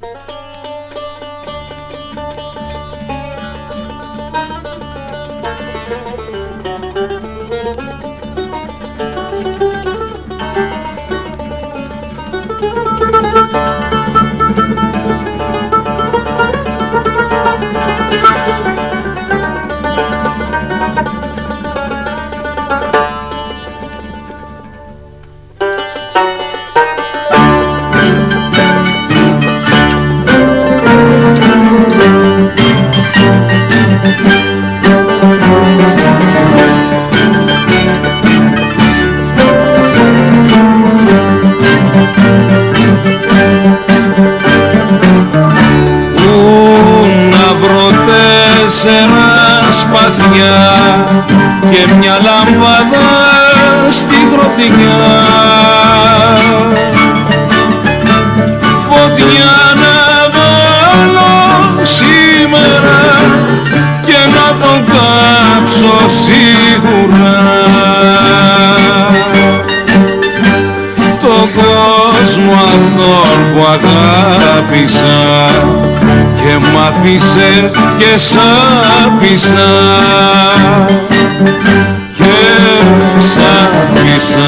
Και μια λάμπαδα στη γροθιά, φωτιά να βάλω σήμερα και να τον κάψω σίγουρα. Τον κόσμο αυτόν που αγάπησα και μ' άφησε και σ' άπησα και σ' άπησα.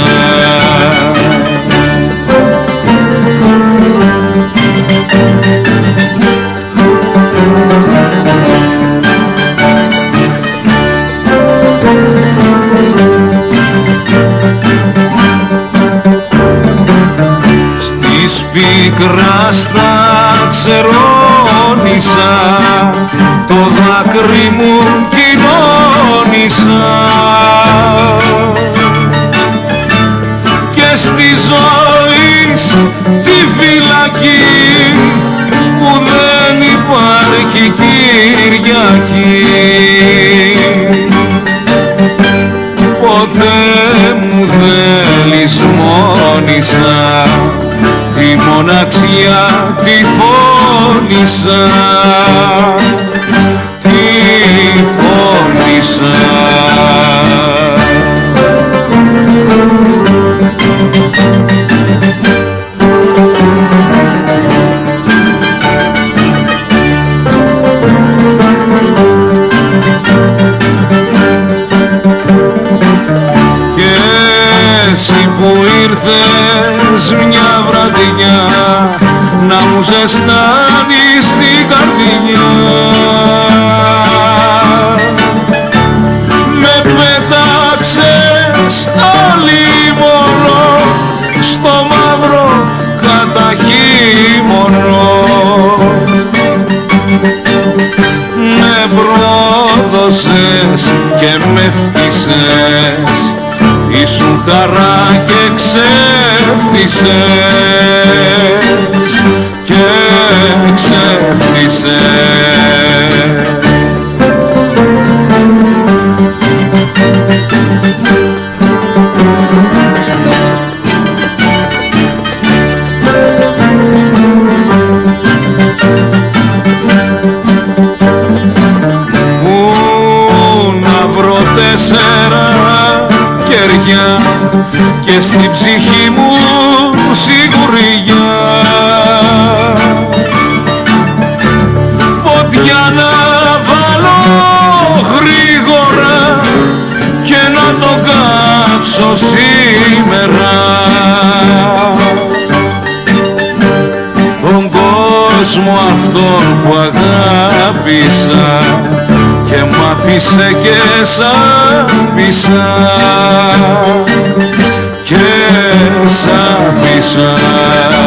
Στις πίκρας τα ξερώνησα, το δάκρυ μου κοινώνησα και στη ζωή τη φυλακή που δεν υπάρχει Κυριακή. Ποτέ μου δεν λησμόνησα, τη μοναξιά τη φώνησα, τη φώνησα. Και εσύ που ήρθες μια βραδιά να μου ζεστάνεις την καρδιά, με πέταξες αλίμονο στο μαύρο καταχύμωνο, με πρόδωσες και με φτύσες, ήσουν χαρά και ξέφτισες και ξέφτισες. Πού να βρω 4 κεριά και στην ψυχή μου σιγουριά, φωτιά να βάλω γρήγορα και να το κάψω σήμερα. Τον κόσμο αυτόν που αγάπησα και μ' άφησε και σ' άπησα και σ' άπησα.